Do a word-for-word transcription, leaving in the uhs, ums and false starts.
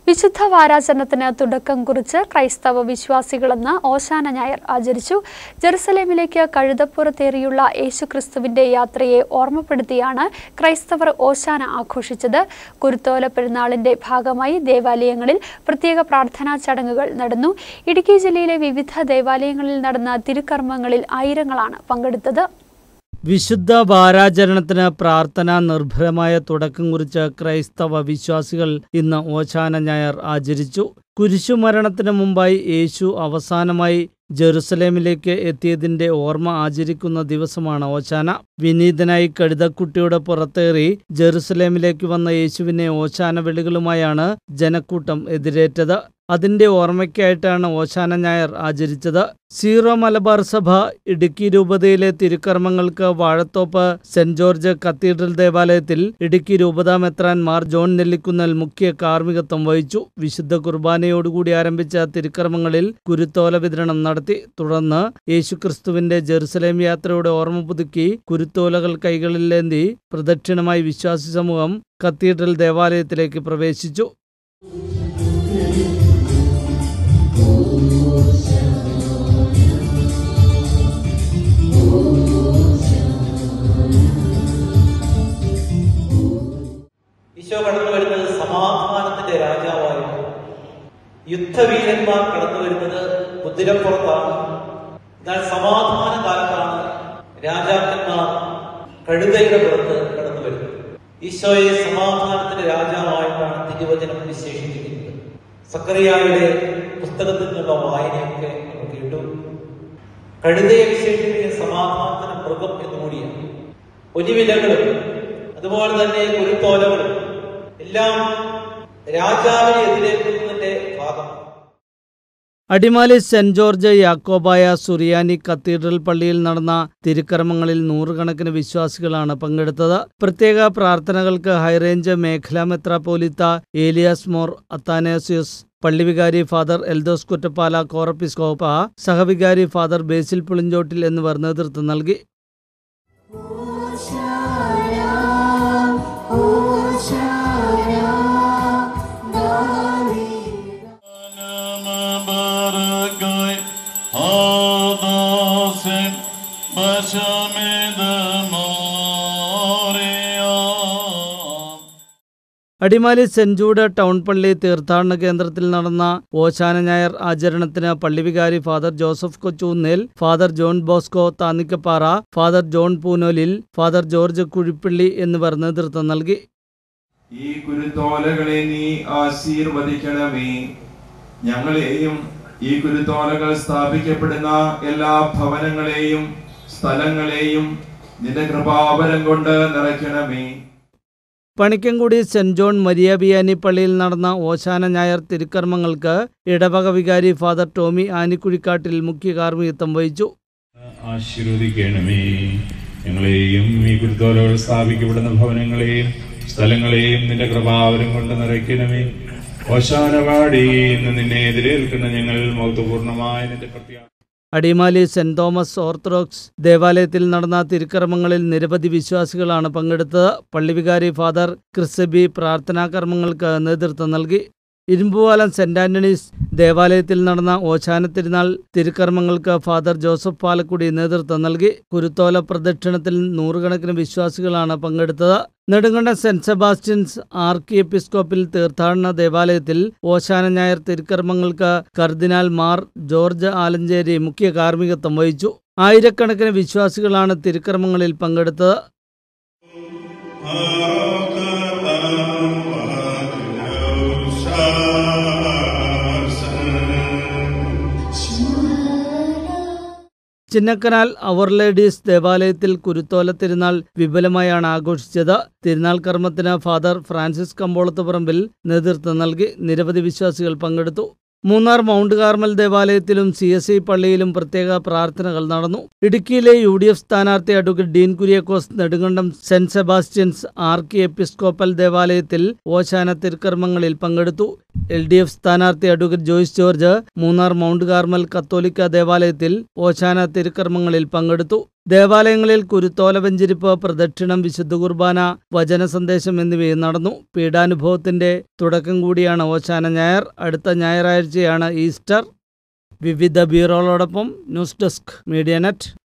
വിശുദ്ധ വാരാചരണത്തിന് തുടക്കം കുറിച്ച് ക്രൈസ്തവ വിശ്വാസികളെന്ന് ഓശാന ഞായർ ആചരിച്ചു. ജെറുസലേമിലേക്ക് കഴുതപ്പുറത്തേറിയുള്ള യേശുക്രിസ്തുവിന്റെ യാത്രയെ ഓർമ്മപ്പെടുത്തിയാണ് ക്രൈസ്തവർ ഓശാന ആഘോഷിച്ചത്. കുരുത്തോല പെരുന്നാളിന്റെ ഭാഗമായി ദേവാലയങ്ങളിൽ പ്രത്യേക പ്രാർത്ഥനാ ചടങ്ങുകൾ നടന്നു. ഇടുക്കി ജില്ലയിലെ വിവിധ ദേവാലയങ്ങളിൽ നടന്ന തിരുക്കർമ്മങ്ങളിൽ ആയിരങ്ങളാണ് പങ്കെടുത്തത്. വിശുദ്ധ വാരാചരണത്തിന് പ്രാർത്ഥന നിർഭരമായ തുടക്കം കുറിച്ച് ക്രൈസ്തവ വിശ്വാസികൾ ഇന്ന് ഓശാന ഞായർ ആചരിച്ചു. കുരിശുമരണത്തിന് മുമ്പായി യേശു അവസാനമായി ജെറുസലേമിലേക്ക് എത്തിയതിന്റെ ഓർമ്മ ആചരിക്കുന്ന ദിവസമാണ് ഓശാന. വിനീതനായി കഴുതക്കുട്ടിയുടെ പുറത്തേറി ജെറുസലേമിലേക്ക് വന്ന യേശുവിനെ ഓശാന വിളികളുമായാണ് ജനക്കൂട്ടം എതിരേറ്റത്. അതിന്റെ ഓർമ്മയ്ക്കായിട്ടാണ് ഓശാന ഞായർ ആചരിച്ചത്. സീറോ മലബാർ സഭ ഇടുക്കി രൂപതയിലെ തിരുക്കർമ്മങ്ങൾക്ക് വാഴത്തോപ്പ് സെന്റ് ജോർജ് കത്തീഡ്രൽ ദേവാലയത്തിൽ ഇടുക്കി രൂപതാ മെത്രാൻ മാർ ജോൺ നെല്ലിക്കുന്നൽ മുഖ്യ കാർമ്മികത്വം വഹിച്ചു. വിശുദ്ധ കുർബാനയോടുകൂടി ആരംഭിച്ച തിരുക്കർമ്മങ്ങളിൽ കുരുത്തോല വിതരണം നടത്തി. തുടർന്ന് യേശുക്രിസ്തുവിന്റെ ജെറുസലേം യാത്രയുടെ ഓർമ്മ പുതുക്കി കുരുത്തോലകൾ കൈകളിലേന്തി പ്രദക്ഷിണമായി വിശ്വാസി സമൂഹം കത്തീഡ്രൽ ദേവാലയത്തിലേക്ക് പ്രവേശിച്ചു. ഈശോ കടന്നു വരുന്നത് സമാധാനത്തിന്റെ രാജാവായിരുന്നു. യുദ്ധവീരന്മാർ കടന്നു വരുന്നത് കുതിരപ്പുറത്താണ്. എന്നാൽ സമാധാന കാലത്താണ് രാജാക്കന്മാർ കഴുതയുടെ പുറത്ത് കടന്നു വരുന്നത്. ഈശോയെ സമാധാനത്തിന്റെ രാജാവായിട്ടാണ് തിരുവചനം വിശേഷിപ്പിക്കുന്നത്. സക്കറിയായുടെ പുസ്തകത്തിൽ നിന്നുള്ള വായനയൊക്കെ നമുക്ക് കേട്ടു. കഴുതയെ വിശേഷിപ്പിക്കുന്ന സമാധാനത്തിന് മൃഗം എന്നുകൂടിയാണ്. ഒലിവിലകളും അതുപോലെ തന്നെ കുരുത്തോലകളും എല്ലാം രാജാവിനെ എതിരേൽക്കുന്നതിന്റെ ഭാഗമാണ്. Adimali saint George Yakobaya Suriyani cathedral പള്ളിയിൽ നടന്ന തിരുക്കർമ്മങ്ങളിൽ നൂറുകണക്കിന് വിശ്വാസികളാണ് പങ്കെടുത്തത്. പ്രത്യേക പ്രാർത്ഥനകൾക്ക് ഹൈറേഞ്ച് മേഖലാ മെത്രാപ്പോലീത്ത ഏലിയാസ് മോർ അത്താനേസ്യൂസ്, പള്ളിവികാരി ഫാദർ എൽദോസ് കുറ്റപ്പാല കോറപ്പിസ്കോപ്പ, സഹവികാരി ഫാദർ ബേസിൽ പുളിഞ്ചോട്ടിൽ എന്നിവർ നേതൃത്വം നൽകി. അടിമാലി സെന്റ് ജൂഡ് ടൗൺ പള്ളി തീർത്ഥാടന കേന്ദ്രത്തിൽ നടന്ന ഓശാന ഞായർ ആചരണത്തിന് പള്ളിവികാരി father Joseph Kochoonnel, father John Bosco Thannikkappara, father John Poonolil, father George Kuzhippally എന്നിവർ നേതൃത്വം നൽകി. ഈ കുരുത്തോലകളെ നീ ആശീർവദിക്കണമേ. ഞങ്ങളെയും ഈ കുരുത്തോലകൾ സ്ഥാപിക്കപ്പെടുന്ന എല്ലാ ഭവനങ്ങളെയും സ്ഥലങ്ങളെയും നിന്റെ കൃപാവരം കൊണ്ട് നിറയ്ക്കണമേ. പണിക്കൻകുടി സെന്റ് ജോൺ മരിയ ബിയാനി പള്ളിയിൽ നടന്ന ഓശാന ഞായർ തിരുക്കർമ്മങ്ങൾക്ക് ഇടവക വികാരി ഫാദർ ടോമി ആനിക്കുഴിക്കാട്ടിൽ മുഖ്യ കാർമ്മികത്വം വഹിച്ചു. ആശീർവദിക്കണമേ. ഞങ്ങളെയും ഈ കുരുത്തോലകൾ സ്ഥാപിക്കപ്പെടുന്ന ഭവനങ്ങളെയും സ്ഥലങ്ങളെയും നിന്റെ കൃപാവരം കൊണ്ട് നിറയ്ക്കണമേ. ഓശാന പാടി ഇന്ന് നിന്നെ എതിരേൽക്കുന്ന ഞങ്ങൾ മഹത്വപൂർണമായ നിന്റെ പ്രത്യാ അടിമാലി സെന്റ് തോമസ് ഓർത്തഡോക്സ് ദേവാലയത്തിൽ നടന്ന തിരുക്കർമ്മങ്ങളിൽ നിരവധി വിശ്വാസികളാണ് പങ്കെടുത്തത്. പള്ളിവികാരി ഫാദർ ക്രിസ്ബി പ്രാർത്ഥനാ കർമ്മങ്ങൾക്ക് നേതൃത്വം നൽകി. ഇരുമ്പുപാലം സെന്റ് ആന്റണീസ് ദേവാലയത്തിൽ നടന്ന ഓശാന തിരുനാൾ തിരുക്കർമ്മങ്ങൾക്ക് ഫാദർ ജോസഫ് പാലക്കുടി നേതൃത്വം നൽകി. കുരുത്തോല പ്രദക്ഷിണത്തിൽ നൂറുകണക്കിന് വിശ്വാസികളാണ് പങ്കെടുത്തത്. നെടുങ്കണ്ടം സെന്റ് സെബാസ്റ്റ്യൻസ് ആർക്കി എപ്പിസ്കോപ്പിൽ തീർത്ഥാടന ദേവാലയത്തിൽ ഓശാന ഞായർ തിരുക്കർമ്മങ്ങൾക്ക് കർദിനാൾ മാർ ജോർജ് ആലഞ്ചേരി മുഖ്യ കാർമ്മികത്വം വഹിച്ചു. ആയിരക്കണക്കിന് വിശ്വാസികളാണ് തിരുക്കർമ്മങ്ങളിൽ പങ്കെടുത്തത്. ചിന്നക്കനാൽ അവർ ലേഡീസ് ദേവാലയത്തിൽ കുരുത്തോല തിരുനാൾ വിപുലമായാണ് ആഘോഷിച്ചത്. തിരുനാൾ കർമ്മത്തിന് ഫാദർ ഫ്രാൻസിസ് കമ്പോളത്തുപറമ്പിൽ നേതൃത്വം നൽകി. നിരവധി വിശ്വാസികൾ പങ്കെടുത്തു. മൂന്നാർ മൗണ്ട് കാർമൽ ദേവാലയത്തിലും സി എസ് ഐ പള്ളിയിലും പ്രത്യേക പ്രാർത്ഥനകൾ നടന്നു. ഇടുക്കിയിലെ യു ഡി എഫ് സ്ഥാനാർത്ഥി advocate Dean Kuriakose Nedumkandam saint Sebastian's archiepiscopal ദേവാലയത്തിൽ ഓശാന തിരുക്കർമ്മങ്ങളിൽ പങ്കെടുത്തു. എൽ ഡി എഫ് സ്ഥാനാർത്ഥി advocate Joyce George Munnar mount Carmel കത്തോലിക്ക ദേവാലയത്തിൽ ഓശാന തിരുക്കർമ്മങ്ങളിൽ പങ്കെടുത്തു. ദേവാലയങ്ങളിൽ കുരുത്തോല വെഞ്ചരിപ്പ്, പ്രദക്ഷിണം, വിശുദ്ധ കുർബാന, വചന സന്ദേശം എന്നിവയും നടന്നു. പീഡാനുഭവത്തിന്റെ തുടക്കം കൂടിയാണ് ഓശാന ഞായർ. അടുത്ത ഞായറാഴ്ചയാണ് ഈസ്റ്റർ. വിവിധ ബ്യൂറോകളോടൊപ്പം ന്യൂസ് ഡെസ്ക് മീഡിയ നെറ്റ്.